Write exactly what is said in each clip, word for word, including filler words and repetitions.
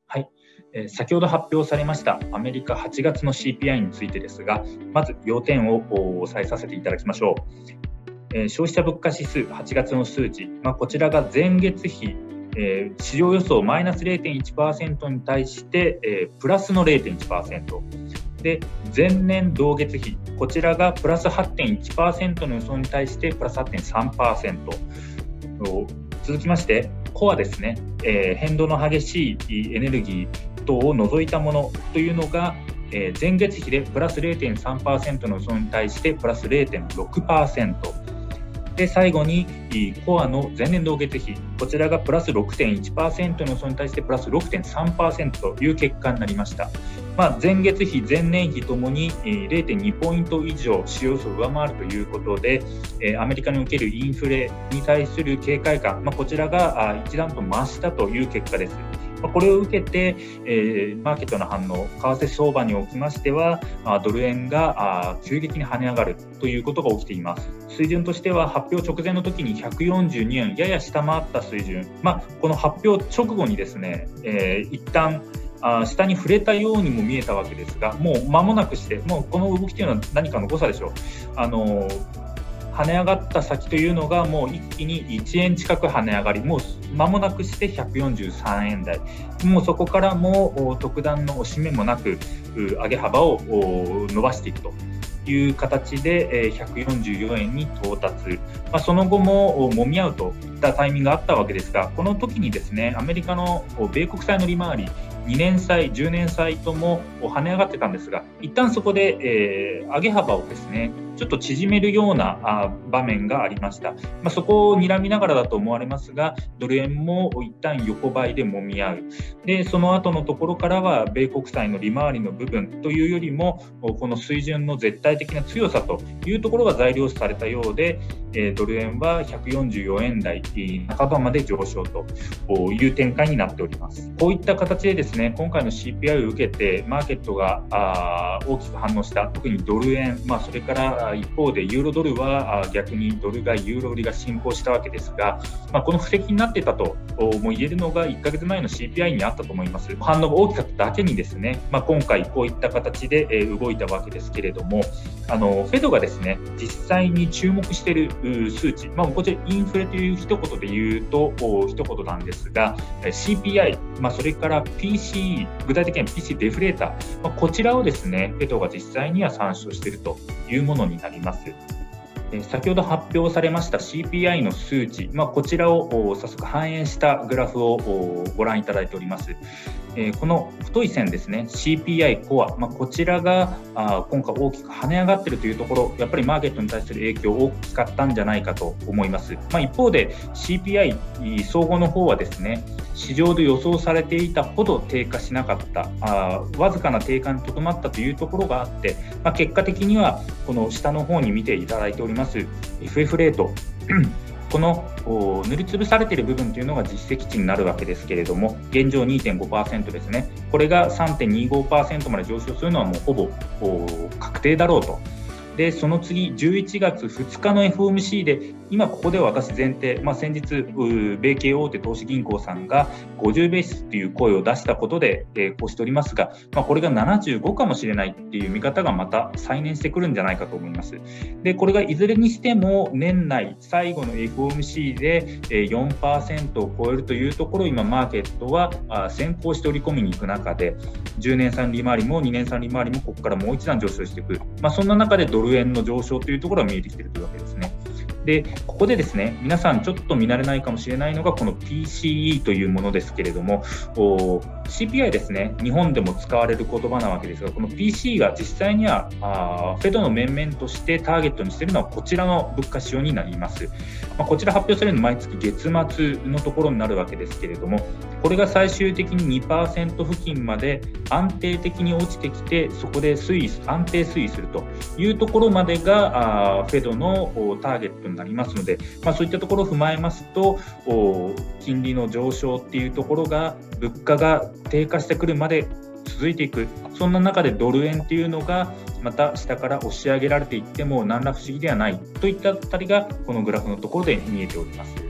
はい、えー先ほど発表されましたアメリカはちがつの シーピーアイ についてですが、まず要点を押さえさせていただきましょう。えー消費者物価指数はちがつの数字、まあ、こちらが前月比、えー市場予想マイナス れいてんいちパーセント に対して、えープラスの れいてんいちパーセント で、前年同月比、こちらがプラス はちてんいちパーセント の予想に対してプラス はちてんさんパーセント。続きましてコアですね、えー変動の激しいエネルギー等を除いたものというのが、えー前月比でプラス れいてんさんパーセント の予想に対してプラス れいてんろくパーセント。で、最後にコアの前年同月比、こちらがプラス ろくてんいちパーセント の予想に対してプラス ろくてんさんパーセント という結果になりました。まあ、前月比、前年比ともに れいてんにポイント以上市場予想を上回るということで、アメリカにおけるインフレに対する警戒感、まあ、こちらが一段と増したという結果です。これを受けて、えー、マーケットの反応、為替相場におきましては、ドル円が急激に跳ね上がるということが起きています。水準としては発表直前の時にひゃくよんじゅうにえんやや下回った水準、まあ、この発表直後にですね、えー、一旦あ下に触れたようにも見えたわけですが、もう間もなくして、もうこの動きというのは何かの誤差でしょう。あの跳ね上がった先というのがもう一気にいちえん近く跳ね上がり、もう間もなくしてひゃくよんじゅうさんえん台、もうそこからも特段の押し目もなく上げ幅を伸ばしていくという形でひゃくよんじゅうよえんに到達、まあ、その後も揉み合うといったタイミングがあったわけですが、この時にですね、アメリカの米国債の利回り、にねん債、じゅうねん債とも跳ね上がってたんですが、一旦そこで、えー、上げ幅をですね、ちょっと縮めるようなあ場面がありました。まあ、そこを睨みながらだと思われますが、ドル円も一旦横ばいで揉み合う。で、その後のところからは、米国債の利回りの部分というよりも、この水準の絶対的な強さというところが材料視されたようで、えー、ドル円はひゃくよんじゅうよえん台半ばまで上昇という展開になっております。こういった形でですね、今回の シーピーアイ を受けて、マーケットがあ大きく反応した、特にドル円、まあ、それから一方でユーロドルは逆にドル買い、ユーロ売りが進行したわけですが、まあ、この布石になっていたとも言えるのがいっかげつまえの シーピーアイ にあったと思います。反応が大きかっただけにですね、まあ、今回こういった形で動いたわけですけれども、あのフェドがですね、実際に注目している数値、まあ、こちらインフレという一言で言うと一言なんですが、 シーピーアイ、まあ、それから ピーシー、具体的には ピーシー デフレーター、まあ、こちらをですね、フェドが実際には参照しているというものになります。先ほど発表されました シーピーアイ の数値、まあ、こちらを早速反映したグラフをご覧いただいております。この太い線ですね、 シーピーアイ コア、まあ、こちらが今回大きく跳ね上がっているというところ、やっぱりマーケットに対する影響大きかったんじゃないかと思います。まあ、一方で シーピーアイ 総合の方はですね、市場で予想されていたほど低下しなかった、あわずかな低下にとどまったというところがあって、まあ、結果的にはこの下の方に見ていただいております エフエフ レートこの塗りつぶされている部分というのが実績値になるわけですけれども、現状 にてんごパーセント ですね。これが さんてんにごパーセント まで上昇するのはもうほぼ確定だろうと。で、その次、じゅういちがつふつかの エフオーエムシー で、今ここでは私前提、まあ、先日、米系大手投資銀行さんがごじゅうベースという声を出したことで、えー、こうしておりますが、まあ、これがななじゅうごかもしれないっていう見方がまた再燃してくるんじゃないかと思います。で、これがいずれにしても年内最後の エフオーエムシー で よんパーセント を超えるというところを今マーケットは先行して織り込みに行く中で、じゅうねん債利回りもにねん債利回りもここからもう一段上昇していく、まあ、そんな中でドル円の上昇というところが見えてきているというわけですね。で、ここでですね、皆さんちょっと見慣れないかもしれないのがこの ピーシーイー というものですけれども、シーピーアイ ですね、日本でも使われる言葉なわけですが、この ピーシー が実際にはあフェドの面々としてターゲットにしているのはこちらの物価指標になります。まあ、こちら発表されるのは毎月月末のところになるわけですけれども、これが最終的に にパーセント 付近まで安定的に落ちてきて、そこで推移安定推移するというところまでがあフェドのターゲットになりますので、まあ、そういったところを踏まえますと、金利の上昇っていうところが物価が低下してくるまで続いていく、そんな中でドル円っていうのがまた下から押し上げられていっても何ら不思議ではないといったあたりがこのグラフのところで見えております。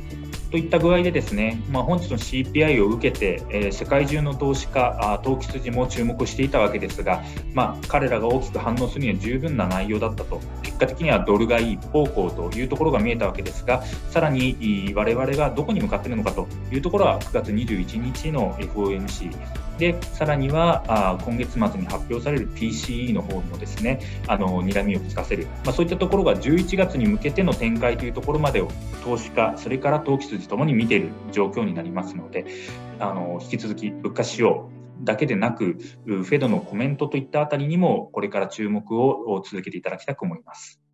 といった具合でですね、まあ、本日の シーピーアイ を受けて、えー、世界中の投資家、あ投機筋も注目していたわけですが、まあ、彼らが大きく反応するには十分な内容だったと、結果的にはドル買い一方向というところが見えたわけですが、さらに我々がどこに向かっているのかというところはくがつにじゅういちにちの エフオーエムシー で、さらにはあ今月末に発表される ピーシーイー の方もですね、あの睨みを利かせる、まあ、そういったところがじゅういちがつに向けての展開というところまでを投資家、それから投機筋ともに見ている状況になりますので、あの引き続き物価指標だけでなく、フェドのコメントといったあたりにもこれから注目を続けていただきたく思います。